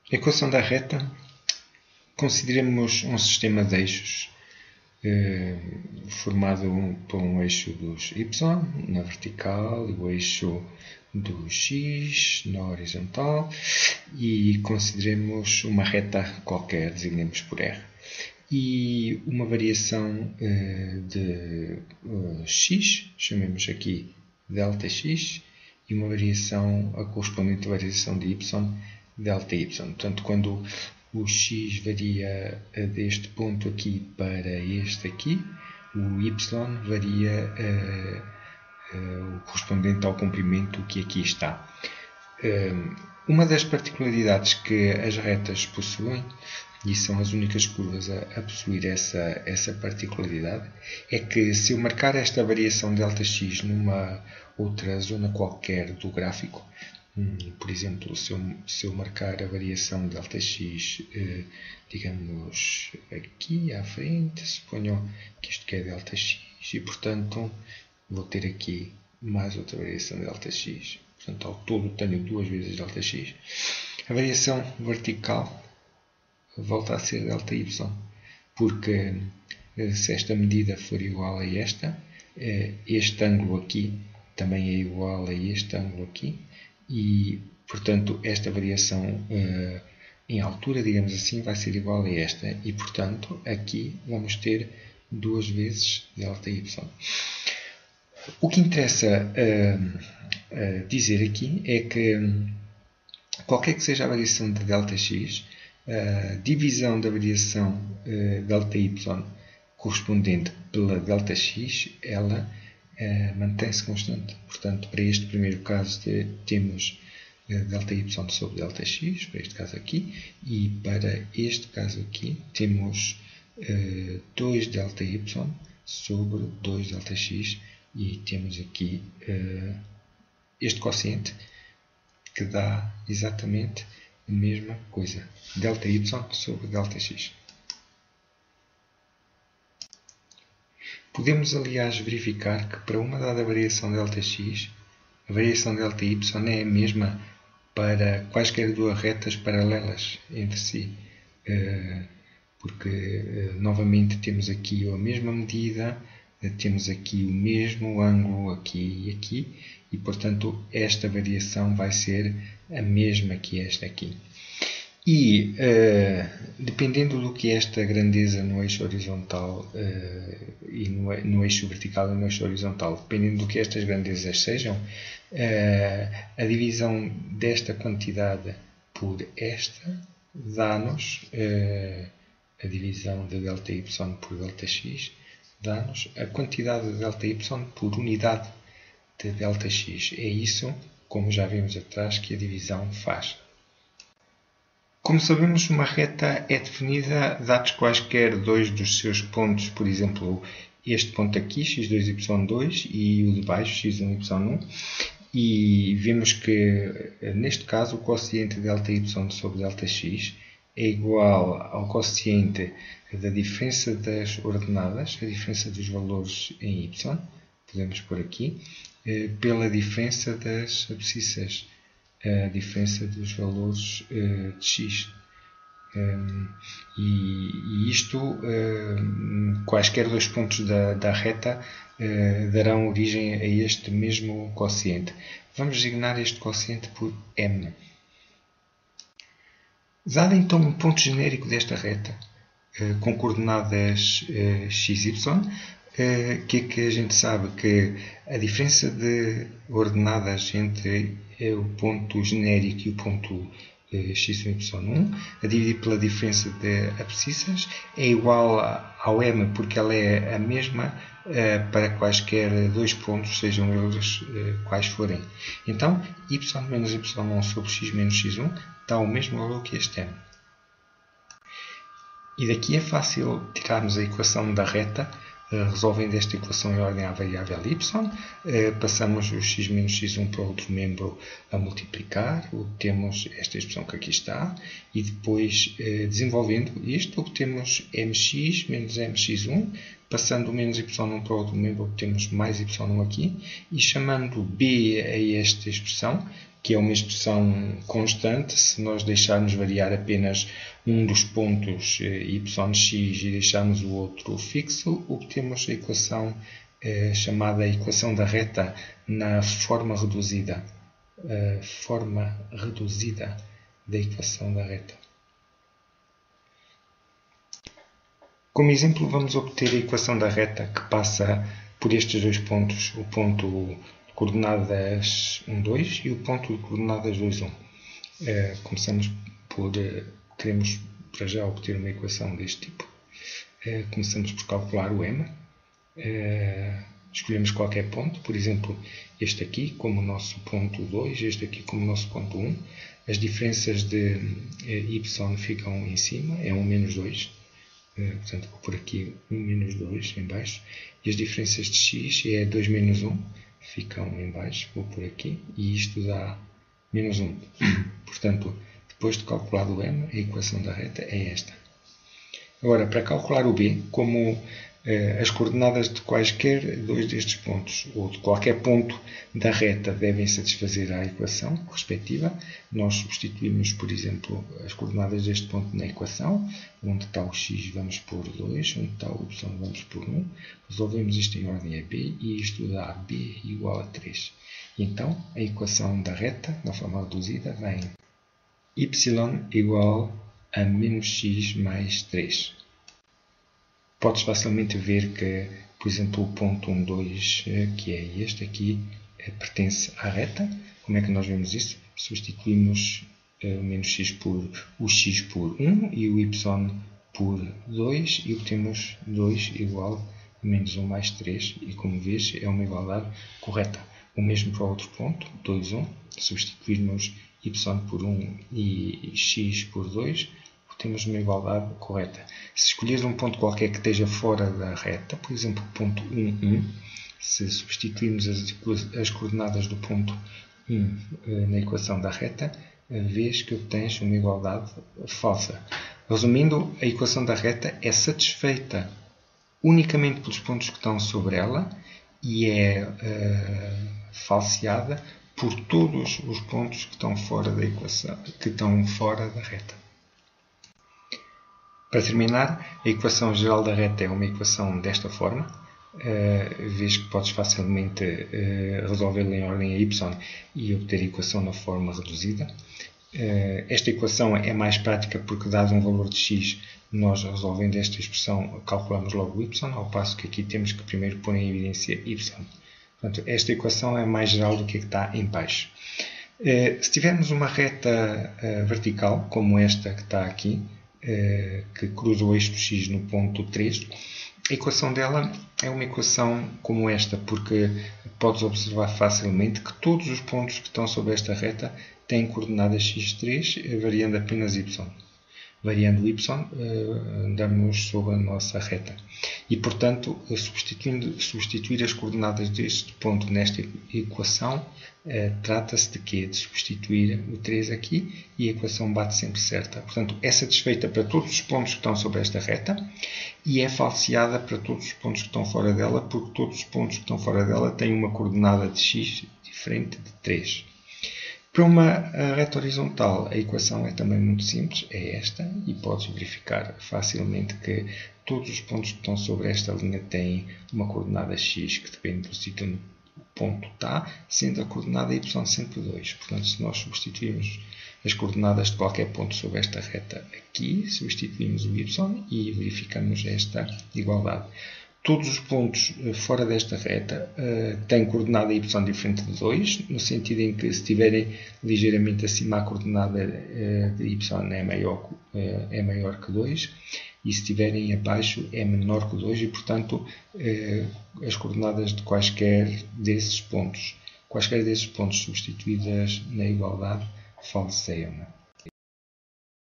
Equação da reta. Consideremos um sistema de eixos formado por um eixo dos y na vertical e o eixo do x na horizontal, e consideremos uma reta qualquer, designemos por R, e uma variação de x, chamemos aqui ΔX, e uma variação, a correspondente variação de y, ΔY. Portanto, quando o x varia deste ponto aqui para este aqui, o y varia o correspondente ao comprimento que aqui está. Uma das particularidades que as retas possuem, e são as únicas curvas a possuir essa particularidade, é que se eu marcar esta variação ΔX numa outra zona qualquer do gráfico, por exemplo, se eu marcar a variação ΔX, digamos, aqui à frente, suponham que isto que é ΔX, e portanto vou ter aqui mais outra variação ΔX. Portanto, ao todo tenho duas vezes ΔX. A variação vertical volta a ser ΔY, porque se esta medida for igual a esta, este ângulo aqui também é igual a este ângulo aqui, e, portanto, esta variação em altura, digamos assim, vai ser igual a esta, e, portanto, aqui vamos ter duas vezes ΔY. O que interessa dizer aqui é que qualquer que seja a variação de ΔX, a divisão da variação ΔY correspondente pela ΔX, ela mantém-se constante. Portanto, para este primeiro caso temos ΔY sobre ΔX, para este caso aqui, e para este caso aqui temos 2ΔY sobre 2ΔX, e temos aqui este quociente que dá exatamente a mesma coisa, ΔY sobre ΔX. Podemos, aliás, verificar que para uma dada variação ΔX, a variação ΔY é a mesma para quaisquer duas retas paralelas entre si, porque, novamente, temos aqui a mesma medida, temos aqui o mesmo ângulo aqui e aqui, e, portanto, esta variação vai ser a mesma que esta aqui. E, dependendo do que é esta grandeza no eixo horizontal e no eixo vertical e no eixo horizontal, dependendo do que estas grandezas sejam, a divisão desta quantidade por esta dá-nos a divisão de ΔY por ΔX, dá-nos a quantidade de ΔY por unidade de ΔX. É isso, como já vimos atrás, que a divisão faz. Como sabemos, uma reta é definida dados quaisquer dois dos seus pontos, por exemplo, este ponto aqui, x2, y2, e o de baixo, x1, y1, e vemos que, neste caso, o quociente ΔY sobre ΔX é igual ao quociente da diferença das ordenadas, a diferença dos valores em y, podemos pôr aqui, pela diferença das abscissas, a diferença dos valores de x. E isto, quaisquer dois pontos da reta, darão origem a este mesmo quociente. Vamos designar este quociente por m. Dado então um ponto genérico desta reta, com coordenadas x, y, que é que a gente sabe? Que a diferença de ordenadas entre o ponto genérico e o ponto x1, y1, a dividir pela diferença de abscissas, é igual ao m, porque ela é a mesma para quaisquer dois pontos, sejam eles quais forem. Então, y menos y1 sobre x menos x1 dá o mesmo valor que este m. E daqui é fácil tirarmos a equação da reta, resolvendo esta equação em ordem à variável y, passamos o x menos x1 para outro membro a multiplicar, obtemos esta expressão que aqui está, e depois, desenvolvendo isto, obtemos mx menos mx1, passando o menos y1 para outro membro, obtemos mais y1 aqui, e chamando b a esta expressão, que é uma expressão constante. Se nós deixarmos variar apenas um dos pontos yx e deixarmos o outro fixo, obtemos a equação chamada equação da reta na forma reduzida. Forma reduzida da equação da reta. Como exemplo, vamos obter a equação da reta que passa por estes dois pontos, o ponto de coordenadas 1, 2 e o ponto de coordenadas 2, 1. Começamos por, queremos para já obter uma equação deste tipo. Começamos por calcular o m. Escolhemos qualquer ponto, por exemplo, este aqui como o nosso ponto 2, este aqui como o nosso ponto 1. As diferenças de y ficam em cima, é 1 menos 2. Portanto, vou por aqui 1 menos 2 em baixo. E as diferenças de x é 2 menos 1, ficam em baixo, vou por aqui. E isto dá menos 1. Portanto, depois de calculado o m, a equação da reta é esta. Agora, para calcular o b, como as coordenadas de quaisquer dois destes pontos, ou de qualquer ponto da reta, devem satisfazer a equação respectiva, nós substituímos, por exemplo, as coordenadas deste ponto na equação. Onde está o x vamos por 2, onde está o y vamos por 1. Resolvemos isto em ordem a b e isto dá b igual a 3. E então, a equação da reta, na forma reduzida, vem y igual a menos x mais 3. Podes facilmente ver que, por exemplo, o ponto 1, 2, que é este aqui, pertence à reta. Como é que nós vemos isso? Substituímos o menos x por o x por 1 e o y por 2 e obtemos 2 igual a menos 1 mais 3. E como vês, é uma igualdade correta. O mesmo para o outro ponto, 2, 1. Substituirmos y por 1 e x por 2. Temos uma igualdade correta. Se escolheres um ponto qualquer que esteja fora da reta, por exemplo, ponto 1, 1, se substituirmos as coordenadas do ponto 1 na equação da reta, vês que obtens uma igualdade falsa. Resumindo, a equação da reta é satisfeita unicamente pelos pontos que estão sobre ela e é falseada por todos os pontos que estão fora da equação, que estão fora da reta. Para terminar, a equação geral da reta é uma equação desta forma. Vês que podes facilmente resolvê-la em ordem a y e obter a equação na forma reduzida. Esta equação é mais prática porque, dado um valor de x, nós resolvendo esta expressão calculamos logo o y, ao passo que aqui temos que primeiro pôr em evidência y. Portanto, esta equação é mais geral do que a que está em baixo. Se tivermos uma reta vertical, como esta que está aqui, que cruza o eixo x no ponto 3, a equação dela é uma equação como esta, porque podes observar facilmente que todos os pontos que estão sobre esta reta têm coordenadas x3, variando apenas y. Variando y, andamos sobre a nossa reta. E, portanto, substituir as coordenadas deste ponto nesta equação, trata-se de quê? De substituir o 3 aqui e a equação bate sempre certa. Portanto, é satisfeita para todos os pontos que estão sobre esta reta e é falseada para todos os pontos que estão fora dela, porque todos os pontos que estão fora dela têm uma coordenada de x diferente de 3. Para uma reta horizontal, a equação é também muito simples, é esta, e podes verificar facilmente que todos os pontos que estão sobre esta linha têm uma coordenada x que depende do sítio onde o ponto está, sendo a coordenada y sempre 2. Portanto, se nós substituirmos as coordenadas de qualquer ponto sobre esta reta aqui, substituímos o y e verificamos esta igualdade. Todos os pontos fora desta reta têm coordenada y diferente de 2, no sentido em que se estiverem ligeiramente acima, a coordenada de y é maior que 2, e se estiverem abaixo é menor que 2, e portanto as coordenadas de quaisquer desses pontos substituídas na igualdade falseiam.